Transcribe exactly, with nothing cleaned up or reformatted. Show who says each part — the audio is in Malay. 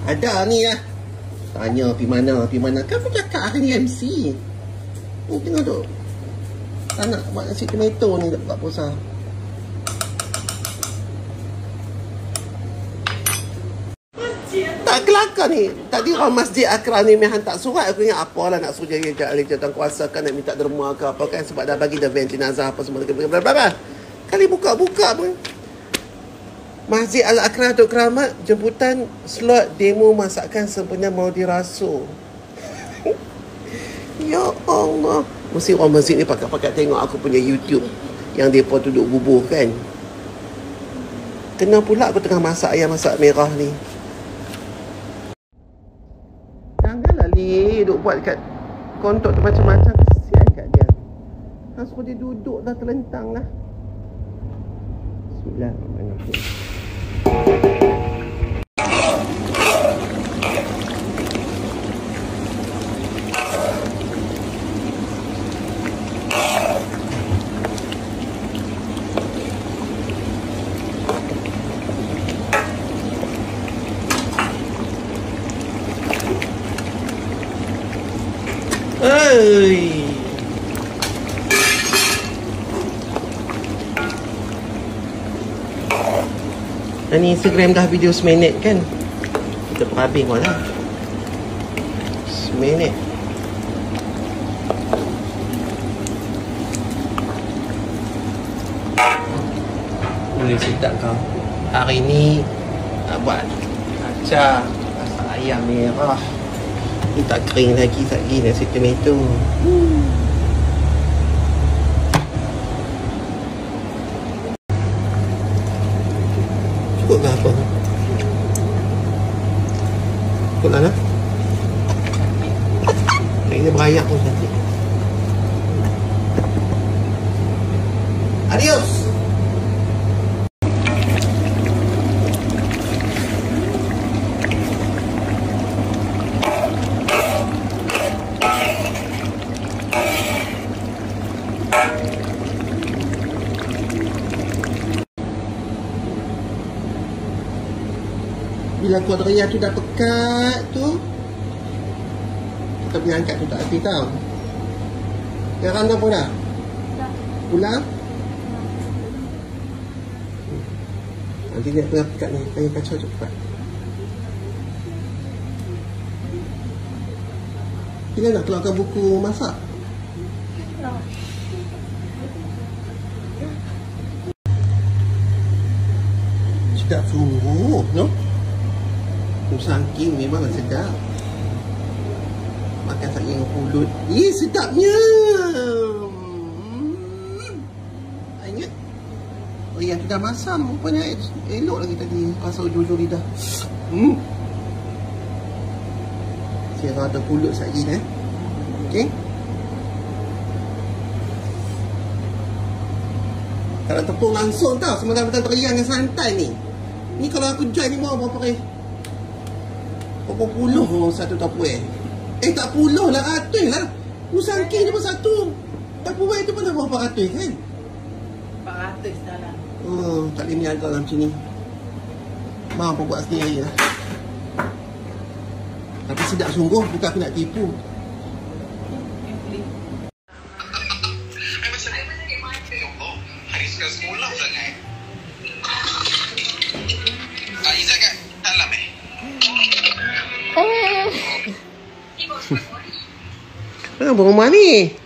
Speaker 1: Ada ni lah. Tanya pergi mana, pergi mana. Kan aku cakap hari ni M C. Ni tengok tu. Tak nak buat nasi tomato ni tak buka puasa. Tak kelakar ni. Tadi orang Masjid Akram ni memang tak surat. Aku ingat apalah nak suruh jaga ahli jawatan kuasa kan, nak minta derma ke apa kan, sebab dah bagi dah van jenazah apa semua. Kali buka-buka pun. Masjid Al-Akram Datuk Keramat, jemputan slot demo masakan sempena Maulidi Rasul. Ya Allah. Mesti orang masjid ni pakat-pakat tengok aku punya YouTube yang mereka duduk bubuh kan. Kena pula aku tengah masak ayam masak merah ni. Janganlah Li duduk buat kat kontok tu macam-macam. Kesian kat dia. Kan suruh dia duduk dah terlentang lah. Bismillahirrahmanirrahim. Hey. Dan ni Instagram dah video seminit kan. Kita perhabis pun lah. Seminit. Boleh sedap kau. Hari ni nak buat acar masak ayam merah. Ni tak kering lagi, tak lagi nasi tomato. Hmm. Cukup ke apa? Cukup lah lah. Ini berayak pun nanti. Adios! Bila Kodria tu dah pekat tu, kita pergi angkat tu tak hati tau. Sekarang dah pun dah? Dah. Pulang? Nanti dia tengah pekat ni, tengah kacau cepat. Kita nak keluarkan buku masak? Tak. Sedap sungguh, no? Sangking memanglah sedap. Makan saking pulut. Eh, sedapnya. Hmm. Ingat. Oh, yang tu dah masam. Rupanya elok lagi tadi. Rasa ujung-ujung lidah. Hmm. Saya ada pulut lagi eh. Okey. Kalau tepung langsung tau. Sementara-mentara teriang dengan santan ni. Ni kalau aku join ni mau berapa kali? Berapa puluh oh, satu tapuai. Eh tak puluh lah, ratus lah. Usangking ni pun satu tapuai tu pun dah berapa ratus kan?
Speaker 2: Empat ratus dah lah.
Speaker 1: Oh, tak boleh meniaga dalam macam ni. Mampu buat sendiri lah. Tapi sedap sungguh, bukan aku nak tipu. Hari sekarang sekolah sangat. Ah, Izzat kat dalam eh? Kenapa rumah ni?